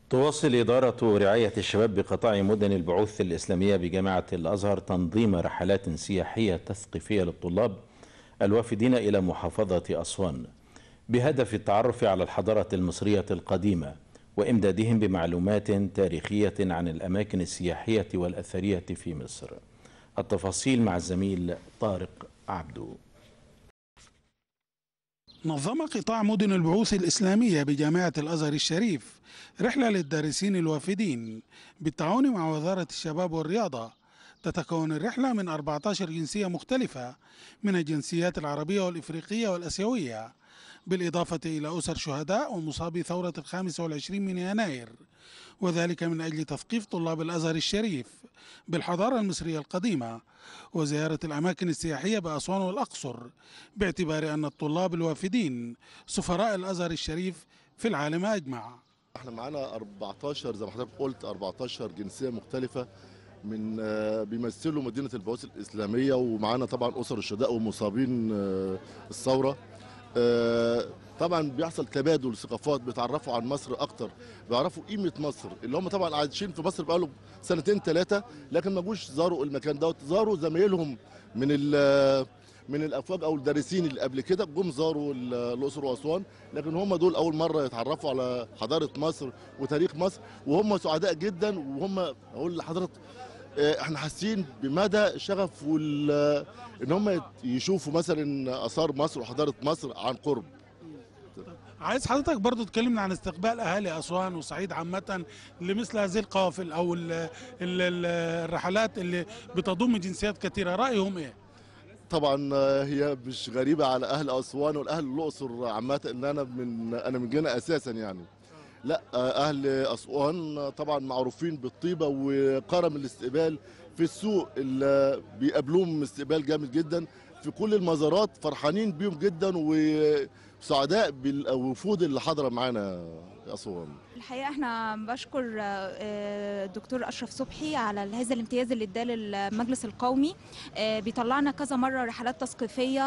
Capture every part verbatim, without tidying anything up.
تواصل إدارة رعاية الشباب بقطاع مدن البعوث الإسلامية بجامعة الأزهر تنظيم رحلات سياحية تثقيفية للطلاب الوافدين إلى محافظة أسوان بهدف التعرف على الحضارة المصرية القديمة وإمدادهم بمعلومات تاريخية عن الأماكن السياحية والأثرية في مصر. التفاصيل مع الزميل طارق عبدو. نظم قطاع مدن البعوث الإسلامية بجامعة الأزهر الشريف رحلة للدارسين الوافدين بالتعاون مع وزارة الشباب والرياضة. تتكون الرحلة من أربعة عشر جنسية مختلفة من الجنسيات العربية والإفريقية والأسيوية، بالإضافة إلى أسر شهداء ومصابي ثورة الخامس والعشرين من يناير، وذلك من أجل تثقيف طلاب الأزهر الشريف بالحضارة المصرية القديمة وزيارة الأماكن السياحية بأسوان والأقصر، باعتبار أن الطلاب الوافدين سفراء الأزهر الشريف في العالم أجمع. احنا معانا أربعة عشر زي ما حضرتك قلت أربعة عشر جنسية مختلفة من بيمثلوا مدينة البعوث الإسلامية، ومعانا طبعا أسر الشهداء ومصابين الثورة. طبعا بيحصل تبادل ثقافات، بيتعرفوا عن مصر اكتر، بيعرفوا قيمه مصر اللي هم طبعا عايشين في مصر بقالهم سنتين ثلاثه، لكن ما جوش زاروا المكان دوت، زاروا زمايلهم من من الافواج او الدارسين اللي قبل كده جم زاروا الاقصر واسوان، لكن هم دول اول مره يتعرفوا على حضاره مصر وتاريخ مصر، وهم سعداء جدا. وهم اقول لحضرتك احنا حاسين بمدى شغف وال ان هم يشوفوا مثلا اثار مصر وحضاره مصر عن قرب. عايز حضرتك برضو تكلمنا عن استقبال اهالي اسوان وصعيد عامه لمثل هذه القوافل او ال ال ال الرحلات اللي بتضم جنسيات كثيره، رايهم ايه؟ طبعا هي مش غريبه على اهل اسوان والاهل الاقصر عامه، ان انا من انا من جنة اساسا يعني. لا، اهل اسوان طبعا معروفين بالطيبه وكرم الاستقبال في السوق، اللي بيقابلوهم استقبال جامد جدا في كل المزارات، فرحانين بيهم جدا وسعداء بالوفود اللي حاضره معانا اسوان. الحقيقه احنا بشكر الدكتور اشرف صبحي على هذا الامتياز اللي اداه للمجلس القومي. بيطلعنا كذا مره رحلات تثقيفيه،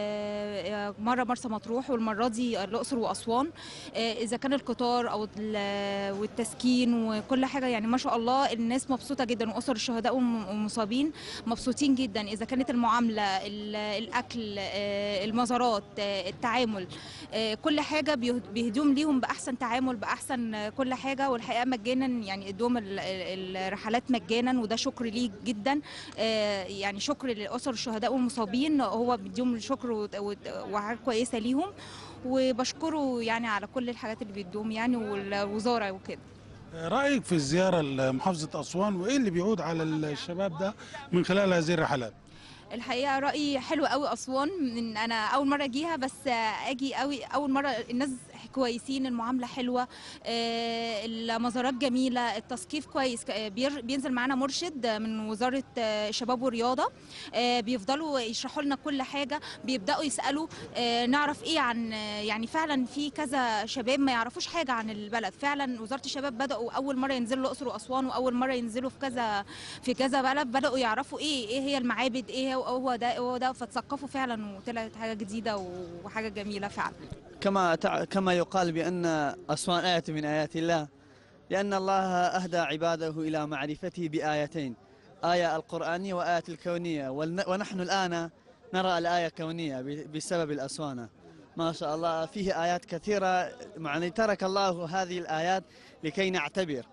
مره مرسى مطروح والمره دي الاقصر واسوان، اذا كان القطار او والتسكين وكل حاجه، يعني ما شاء الله الناس مبسوطه جدا، واسر الشهداء والمصابين مبسوطين جدا، اذا كانت المعامله، الاكل، المزارات، التعامل، كل حاجه بيهدوم ليهم باحسن تعامل باحسن كل حاجه. والحقيقه مجانا، يعني ادوم الرحلات مجانا، وده شكر ليه جدا، يعني شكر لاسر الشهداء والمصابين، هو بيديهم الشكر وحاجه كويسه ليهم، وبشكره يعني على كل الحاجات اللي بيدوم يعني، والوزاره وكده. رايك في الزياره لمحافظه اسوان، وايه اللي بيعود على الشباب ده من خلال هذه الرحلات؟ الحقيقه رايي حلو قوي اسوان، من انا اول مره اجيها، بس اجي قوي اول مره. الناس كويسين، المعامله حلوه، المزارات جميله، التثقيف كويس، بينزل معانا مرشد من وزاره الشباب والرياضه، بيفضلوا يشرحوا لنا كل حاجه، بيبداوا يسالوا نعرف ايه عن، يعني فعلا في كذا شباب ما يعرفوش حاجه عن البلد. فعلا وزاره الشباب بداوا اول مره ينزلوا الاقصر واسوان، واول مره ينزلوا في كذا في كذا بلد، بداوا يعرفوا ايه ايه هي المعابد، ايه هو ده هو ده فتثقفوا فعلا، وطلعت حاجه جديده وحاجه جميله فعلا. كما كما يقال بأن أسوان آية من آيات الله، لأن الله أهدى عباده إلى معرفته بآيتين، آية القرآنية وآية الكونية، ونحن الآن نرى الآية الكونية بسبب الأسوان. ما شاء الله فيه آيات كثيرة، يعني ترك الله هذه الآيات لكي نعتبر.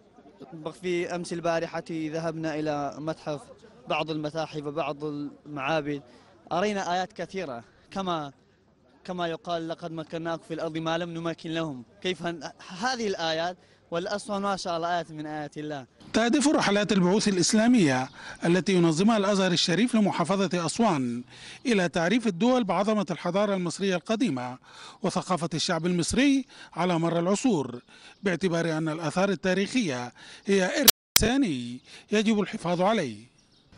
في أمس البارحة ذهبنا إلى متحف بعض المتاحف وبعض المعابد، أرينا آيات كثيرة، كما كما يقال لقد مكناكم في الأرض ما لم نمكن لهم. كيف هذه الآيات والأسوان ما شاء الله آيات من آيات الله. تهدف رحلات البعوث الإسلامية التي ينظمها الأزهر الشريف لمحافظة أسوان إلى تعريف الدول بعظمة الحضارة المصرية القديمة وثقافة الشعب المصري على مر العصور، باعتبار أن الآثار التاريخية هي إرث إنساني يجب الحفاظ عليه.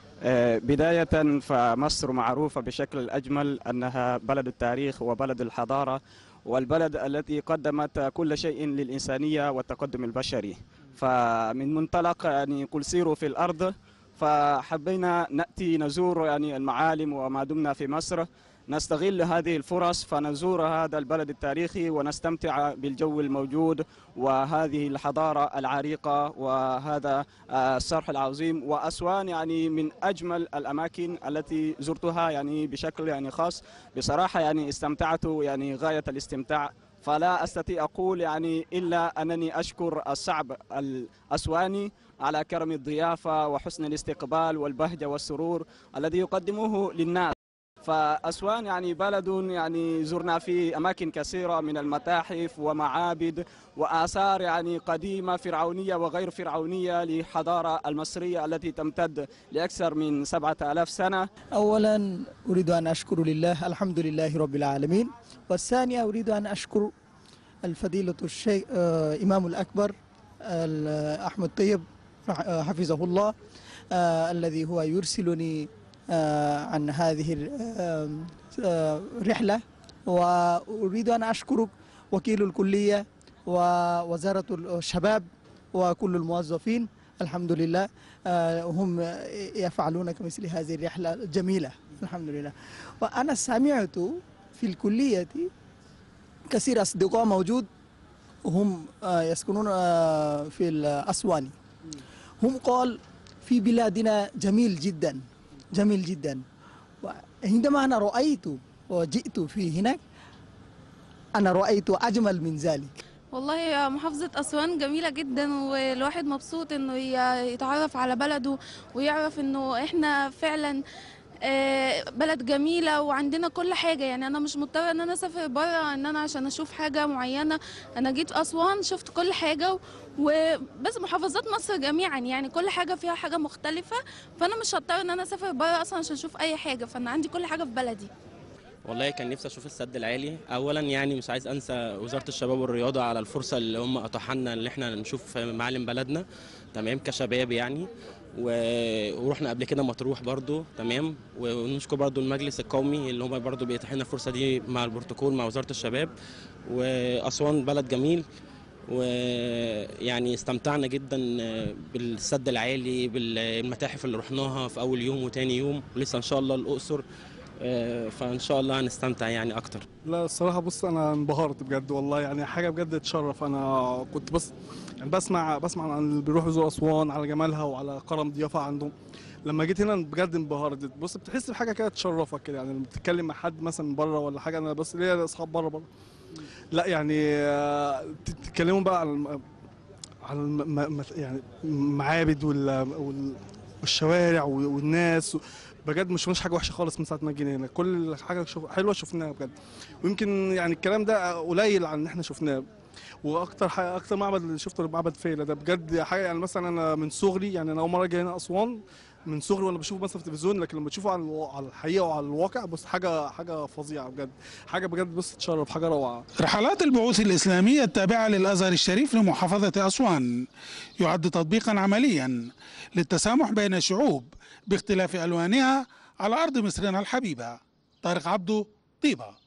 بداية فمصر معروفة بشكل الأجمل أنها بلد التاريخ وبلد الحضارة، والبلد التي قدمت كل شيء للإنسانية والتقدم البشري. فمن منطلق يعني قل سيروا في الأرض، فحبينا نأتي نزور يعني المعالم وما دمنا في مصر، نستغل هذه الفرص فنزور هذا البلد التاريخي ونستمتع بالجو الموجود وهذه الحضارة العريقة وهذا الصرح العظيم. وأسوان يعني من أجمل الأماكن التي زرتها يعني بشكل يعني خاص. بصراحة يعني استمتعت يعني غاية الاستمتاع، فلا أستطيع أقول يعني إلا أنني أشكر الشعب الأسواني على كرم الضيافة وحسن الاستقبال والبهجة والسرور الذي يقدموه للناس. فأسوان يعني بلد يعني زرنا فيه أماكن كثيرة من المتاحف ومعابد وآثار يعني قديمة فرعونية وغير فرعونية للحضارة المصرية التي تمتد لأكثر من سبعة آلاف سنة. أولا أريد أن أشكر لله الحمد لله رب العالمين، والثانية أريد أن أشكر الفضيلة الشيخ إمام الأكبر أحمد طيب حفظه الله الذي هو يرسلني عن هذه الرحلة. وأريد أن أشكر وكيل الكلية ووزارة الشباب وكل الموظفين، الحمد لله هم يفعلون كمثل هذه الرحلة الجميلة الحمد لله. وأنا سمعت في الكلية كثير أصدقاء موجود هم يسكنون في الأسواني، هم قال في بلادنا جميل جدا جميل جدا. وعندما أنا رأيت وجئت في هناك أنا رأيت أجمل من ذلك. والله محافظة أسوان جميلة جدا، والواحد مبسوط إنه يتعرف على بلده ويعرف إنه إحنا فعلا بلد جميلة وعندنا كل حاجة. يعني أنا مش مضطرة إن أنا أسافر برا إن أنا عشان أشوف حاجة معينة. أنا جيت أسوان شفت كل حاجة، وبس محافظات مصر جميعا يعني كل حاجة فيها حاجة مختلفة، فأنا مش هضطر إن أنا أسافر برا أصلا عشان أشوف أي حاجة، فأنا عندي كل حاجة في بلدي. والله كان نفسي اشوف السد العالي. اولا يعني مش عايز انسى وزاره الشباب والرياضه على الفرصه اللي هم اتاحوا لنا ان احنا نشوف معالم بلدنا تمام كشباب يعني. ورحنا قبل كده مطروح برضو تمام، ونشكر برضو المجلس القومي اللي هم برضو بيتيح لنا الفرصه دي مع البروتوكول مع وزاره الشباب. واسوان بلد جميل، ويعني استمتعنا جدا بالسد العالي بالمتاحف اللي رحناها في اول يوم وتاني يوم، ولسه ان شاء الله الاقصر، فان شاء الله هنستمتع يعني اكتر. لا الصراحه بص انا انبهرت بجد والله، يعني حاجه بجد تشرف. انا كنت بس يعني بسمع بسمع عن اللي بيروحوا يزوروا اسوان على جمالها وعلى كرم ضيافه عندهم. لما جيت هنا بجد انبهرت. بص بتحس بحاجه كده تشرفك كده، يعني لما بتتكلم مع حد مثلا من بره ولا حاجه. انا بس ليا اصحاب بره بره لا يعني تتكلموا بقى عن عن يعني المعابد والشوارع والناس. بجد مش شفناش حاجه وحشه خالص من ساعه ما جينا هنا، كل حاجه حلوه شفناها بجد. ويمكن يعني الكلام ده قليل عن ان احنا شفناه. واكتر حاجه اكتر معبد اللي شفته معبد فيلة ده بجد حاجه. يعني مثلا انا من صغري يعني انا اول مره اجي هنا اسوان من صغري وانا بشوفه مثلا في التلفزيون، لكن لما تشوفه على على الحقيقه وعلى الواقع بص حاجه حاجه فظيعه بجد، حاجه بجد بص تشرف، حاجه روعه. رحلات البعوث الإسلامية التابعة للأزهر الشريف لمحافظة أسوان يعد تطبيقا عمليا للتسامح بين الشعوب باختلاف ألوانها على أرض مصرنا الحبيبة. طارق عبدو، طيبة.